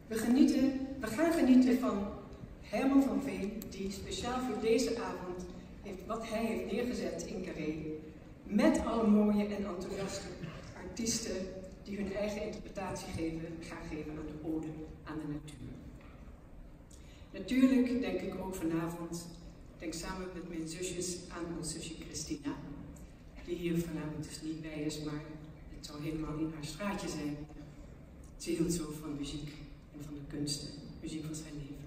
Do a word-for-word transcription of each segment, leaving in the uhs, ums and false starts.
We, genieten, we gaan genieten van Herman van Veen, die speciaal voor deze avond heeft, wat hij heeft neergezet in Carré, met alle mooie en enthousiaste artiesten die hun eigen interpretatie geven, gaan geven aan de ode aan de natuur. Natuurlijk denk ik ook vanavond, denk samen met mijn zusjes aan ons zusje Christina, die hier vanavond dus niet bij is, maar het zou helemaal in haar straatje zijn. Ze hield zo van muziek en van de kunsten, muziek van zijn leven.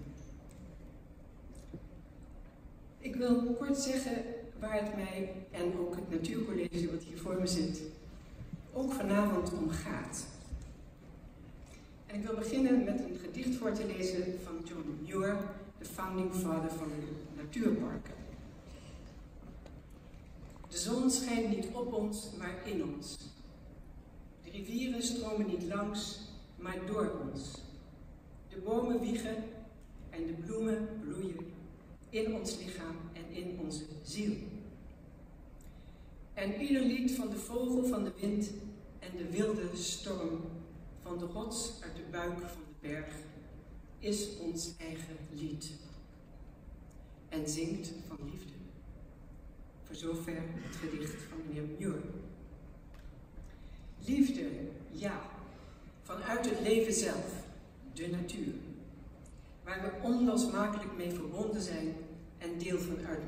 Ik wil kort zeggen waar het mij en ook het Natuurcollege wat hier voor me zit, ook vanavond om gaat. En ik wil beginnen met een gedicht voor te lezen van John Muir, de founding father van de natuurparken. De zon schijnt niet op ons, maar in ons. De rivieren stromen niet langs, maar door ons. De bomen wiegen en de bloemen bloeien in ons lichaam en in onze ziel. En ieder lied van de vogel van de wind en de wilde storm, van de rots uit de buik van de berg, is ons eigen lied. En zingt van liefde. Voor zover het gedicht van meneer Muir. Liefde, ja, vanuit het leven zelf, de natuur, waar we onlosmakelijk mee verbonden zijn en deel van uit